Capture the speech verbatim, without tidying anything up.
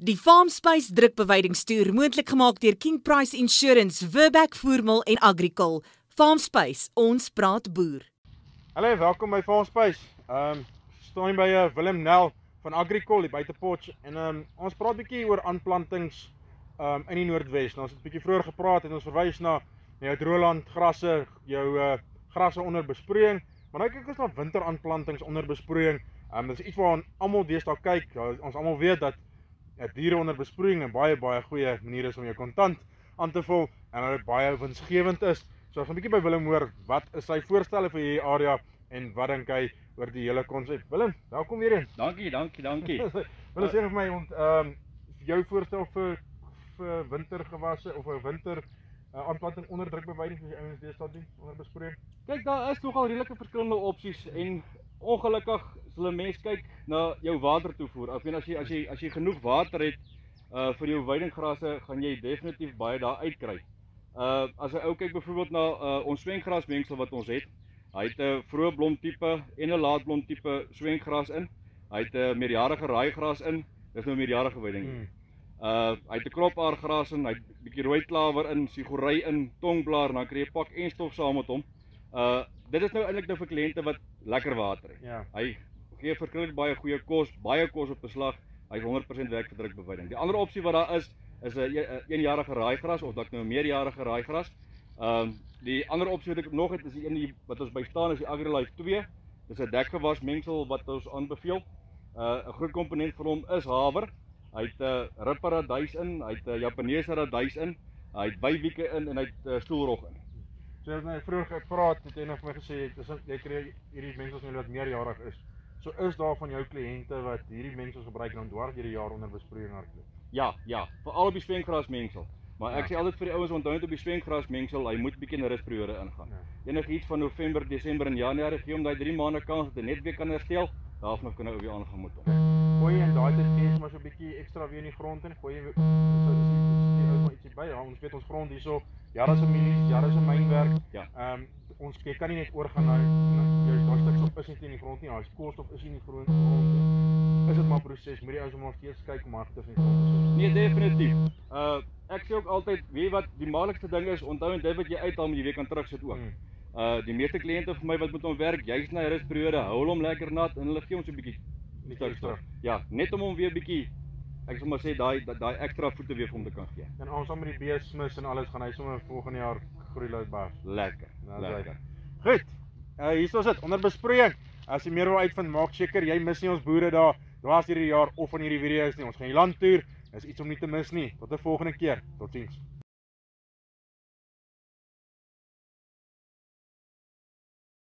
Die Farmspace drukbewydingstoer moontlik gemaak deur King Price Insurance, Verback Voermil en Agricol. Farmspace, ons praat boer. Hallo, welkom by Farmspace. Um, staan by uh, Willem Nel van Agricol, die buitepoort. En um, ons praat 'n bietjie oor aanplantings um, in die Noordwes. Nou, ons het 'n bietjie vroeër gepraat en ons verwys na jou droëland grasse, jou uh, grasse onder besproeiing. Maar nou kyk ons na winteraanplantings onder besproeiing. Um, dit is iets waar almal deesdae kyk. Ons almal weet dat ja, diere onder besproeiing 'n baie baie goeie manier is om jou kontant aan te vul en dat dit baie winsgewend is. So ons gaan 'n bietjie by Willem hoor wat is sy voorstelle vir hierdie area en wat dink hy oor die hele konsep. Willem, welkom weer eens. Dankie, dankie, dankie. Wil jy sê vir my ont ehm um, jou voorstel vir vir wintergewasse of 'n winter uh, aanplanting onder drukbewyding soos die ouens deesdae doen onder besproeiing? Kyk, daar is nogal redelike verskillende opsies en ongelukkig sal 'n mens kyk na jou watertoevoer. Ek meen as jy as jy as jy genoeg water het uh vir jou weidinggrasse, gaan jy definitief baie daar uitkry. Uh as 'n ou kyk byvoorbeeld na uh, ons swenggrasmengsel wat ons het. Hy het 'n vroeë blomtipe en 'n laatblomtipe swenggras in. Hy het 'n meerjarige raaigras in. Dis nou meerjarige weiding. Hmm. Uh hy het 'n kropaargras in, hy het 'n bietjie rooi klawer in, sigorei in, tongblaar, dan kry jy pak en stof saam met hom. Uh dit is nou eintlik nou vir kliënte wat lekker water het. Ja. Hy gee verskrik baie goeie kos, baie kos op beslag. Hy is honderd persent werk vir drukbewyding. Die ander opsie wat daar is, is 'n eenjarige raaigras of dalk nou 'n meerjarige raaigras. Ehm um, die ander opsie wat ek nog het is die een wat ons by staan is die AgriLife twee. Dis 'n dekgewas mengsel wat ons aanbeveel. Uh 'n groot komponent van hom is haver. Hy het 'n uh, ripperadys in, hy het 'n uh, Japaneese radys in, hy het wywieke in en hy het uh, stoelrog in. So as jy vroeër gepraat het en vir my gesê het, jy kry hierdie mengsels nou wat meerjarig is. So is daar van jou kliënte wat hierdie mengsels gebruik nou dwars deur die jaar onder besproeiing hardloop? Ja, ja, veral op die swenggrasmengsel. Maar ek ja. sê altyd vir die ouens onthou net op die swenggrasmengsel, hy moet 'n bietjie in 'n rusperiode ingaan. Ja. Enigiets van November, Desember en Januarie gee hom daai drie maande kans dat hy net weer kan herstel. Daarvan kan hy weer aangaan met hom. Gooi jy in daai tyd gee jy maar so 'n bietjie ekstra weer in die grond en gooi jy so dis die ou maar ietsie by. Ja, ons weet ons grond hierso, jare se milies, jare se mynwerk. Ja. Ehm um, ons jy kan nie net oorgaan na jou daai stuk sop is nie in die grond nie. Daai koolstof is nie in die grond nie. Is dit maar proses. Moet die ouens maar steeds kyk maar dit is nie grond. Nee, definitief. Uh ek sê ook altyd, weet wat die maklikste ding is, onthou en dit wat jy uithaal moet jy weer kan terugsit ook. Hmm. Uh die meeste kliënte vir my wat met hom werk, jy's na 'n rusperiode, hou hom lekker nat en hulle gee hom so 'n bietjie ekstra. Ja, net om hom weer 'n bietjie, ek sal maar sê daai daai ekstra voete weer vir hom te kan gee. En ons saam met die beesmis en alles gaan hy sommer volgende jaar groei lui bars. Lekker. Nou, lekker. Goed. Uh hier is dit onder besproeiing. As jy meer wil uitvind, maak seker jy mis nie ons boere daar dwars hierdie jaar of van hierdie video's nie. Ons gaan die land toer. Dis iets om nie te mis nie. Tot 'n volgende keer. Totsiens.